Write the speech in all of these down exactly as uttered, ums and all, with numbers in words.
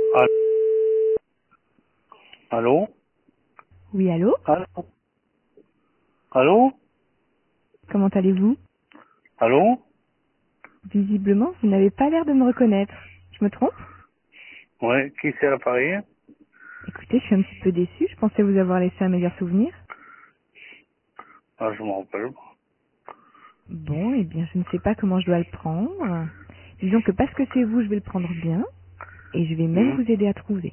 Allô? Allô? Oui, allô? Allô? Allô? Comment allez-vous? Allô? Visiblement, vous n'avez pas l'air de me reconnaître. Je me trompe? Ouais, qui c'est à l'appareil? Écoutez, je suis un petit peu déçue. Je pensais vous avoir laissé un meilleur souvenir. Ah, je m'en rappelle pas. Bon, eh bien, je ne sais pas comment je dois le prendre. Disons que parce que c'est vous, je vais le prendre bien. Et je vais même Hmm. vous aider à trouver.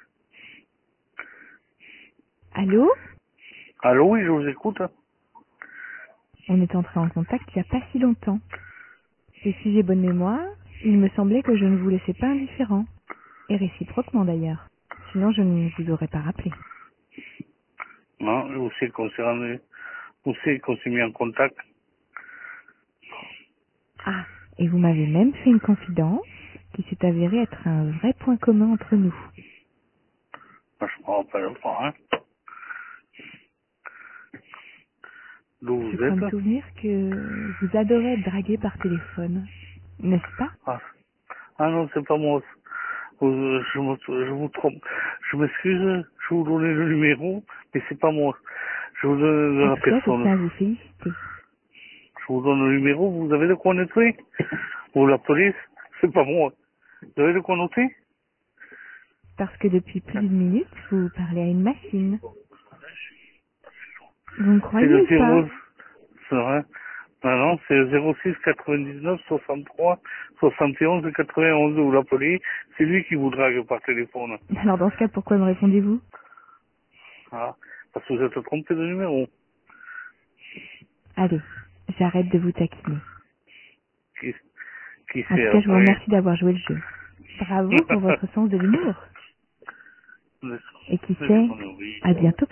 Allô? Allô, oui, je vous écoute. On est entré en contact il n'y a pas si longtemps. Et si j'ai bonne mémoire, il me semblait que je ne vous laissais pas indifférent. Et réciproquement d'ailleurs. Sinon, je ne vous aurais pas rappelé. Non, où c'est qu'on s'est rendu, où c'est qu'on s'est mis en contact? Ah, et vous m'avez même fait une confidence qui s'est avérée être un vrai point commun entre nous. Ah, je m'en rappelle pas, hein. D'où Je vous crois me êtes? souvenir que vous adorez être dragué par téléphone, n'est-ce pas? Ah, ah non, c'est pas moi. Vous- Je me, je vous trompe. Je m'excuse, je vous donner le numéro, mais c'est pas moi. Je vous donne de En la tout cas, je personne. tiens à vous féliciter. Je vous donne le numéro, vous avez de quoi noter? Vous la police, c'est pas moi. Vous avez de quoi noter? Parce que depuis plus d'une minute, vous parlez à une machine. Vous me C'est croyez le ou pas? zéro, c'est vrai. Non, non, c'est le zéro six quatre-vingt-dix-neuf soixante-trois soixante et onze quatre-vingt-onze. Vous l'appelez, c'est lui qui vous drague par téléphone. Alors dans ce cas, pourquoi me répondez-vous? Ah, parce que vous êtes trompé de numéro. Allez, j'arrête de vous taquiner. Qui, qui En tout c'est cas, je vous après? remercie d'avoir joué le jeu. Bravo pour votre sens de l'humour. Et qui Laisse- sait, laisse-moi, oui. à bientôt.